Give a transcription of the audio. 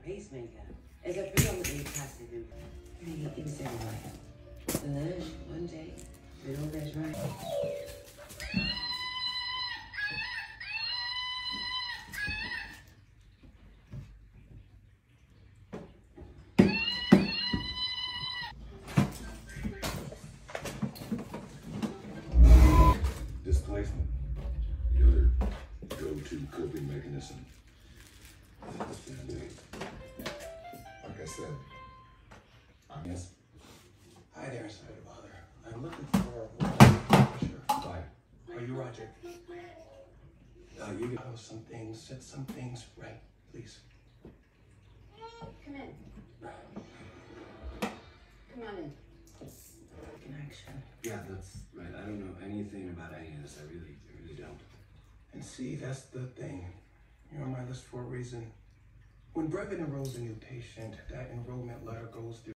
pacemaker is a predominantly passive implant. You said it right. So then, one day, it all goes right. Displacement, the other go-to coping mechanism. Like I said, yes. Hi there, sorry to bother. I'm looking for Roger. Why? Are you Roger? You can know some things, set some things right, please. Come in. Come on in. Connection. Yeah, that's right. I don't know anything about any of this. I really don't. And see, that's the thing. You're on my list for a reason. When Brevin enrolls a new patient, that enrollment letter goes through